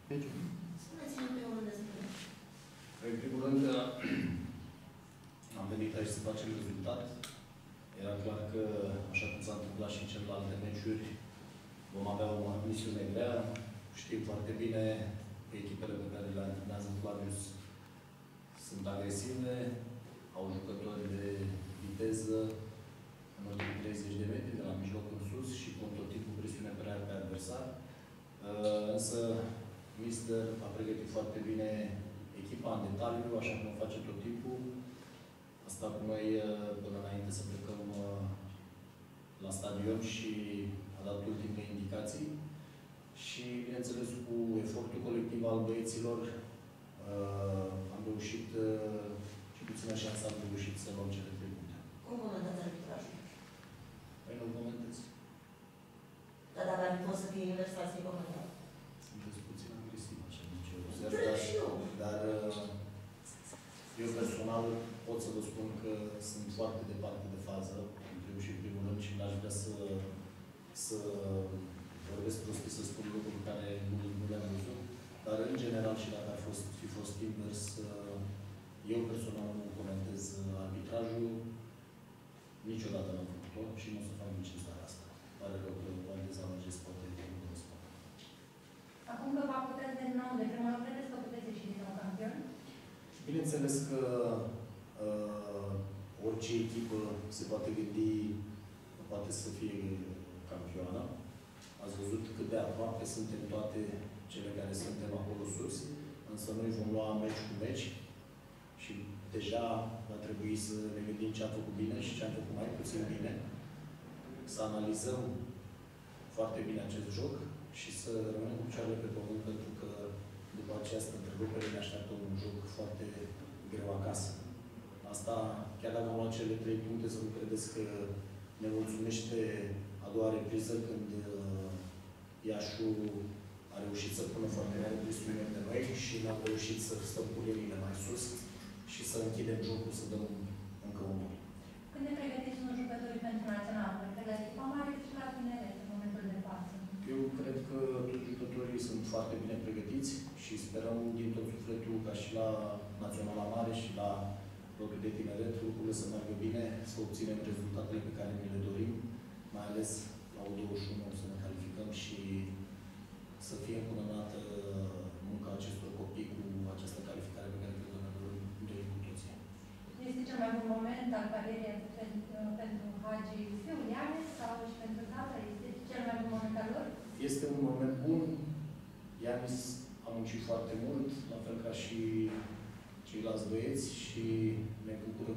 Spuneți-mi pe unde spune. În primul rând, am venit aici să facem rezultat. Era clar că, așa cum s-a întâmplat și în celelalte meciuri, vom avea o misiune grea. Știm foarte bine că echipele pe care le antrenează Flavius sunt agresive, au jucători de viteză în ultimii 30 de metri, de la mijloc în sus și pun tot timpul presiune pe adversar. Însă, Mister a pregătit foarte bine echipa în detaliu, așa cum o face tot timpul. A stat cu noi până înainte să plecăm la stadion și a dat ultimele indicații. Și, bineînțeles, cu efortul colectiv al băieților, am reușit, și puțină șansă am reușit să luăm cele 3 puncte. Cum comentați arbitrajul? Păi nu comentez. Dar dacă ar fi fost să fie invers, ați fi comentat. Sunteți puțin agresiv, așa nici eu. Cred și eu. Dar eu personal pot să vă spun că sunt foarte departe de fază, în primul și în primul rând, și n-aș vrea să vorbesc prostii, să spun lucruri care nu le-am văzut. Dar, în general, și dacă ar fi fost invers, eu personal nu comentez arbitrajul. Niciodată n-am făcut-o și nu o să fac nici în seara asta. Pare rău că am dezamăgesc, poate nu vă spun. Acum că va putea de nou, de prima oară, credeți că puteți ieși din nou campion? Bineînțeles că orice echipă se poate gândi că poate să fie campioană. Ați văzut cât de aproape suntem toate cele care suntem acolo sus, însă noi vom lua meci cu meci și deja va trebui să ne gândim ce am făcut bine și ce am făcut mai puțin bine, să analizăm foarte bine acest joc și să rămânem cu picioarele pe pământ, pentru că după această întrerupere ne așteaptă un joc foarte greu acasă. Asta, chiar dacă am luat cele 3 puncte, să nu credeți că ne mulțumește a doua repriză, când Iașu a reușit să pună foarte mare presiune de noi și n-am reușit să stăm cu liniile mai sus și să închidem jocul, să dăm încă unul. Când ne pregătiți un jucători pentru național, pentru la echipa mare și la tineret în momentul de față? Eu cred că toți jucătorii sunt foarte bine pregătiți și sperăm din tot sufletul ca și la Naționala Mare și la lotul de tineret lucrurile să meargă bine, să obținem rezultatele pe care ne le dorim, mai ales la U21 să ne calificăm și să fie încununată munca acestor copii cu această calificare pe care cred că ne dorim cu toții. Este cel mai bun moment al carierei pentru Hagi Iuliane sau și pentru tata? Este cel mai bun moment al lor? Este un moment bun. Ianis a muncit foarte mult, la fel ca și ceilalți băieți, și ne bucură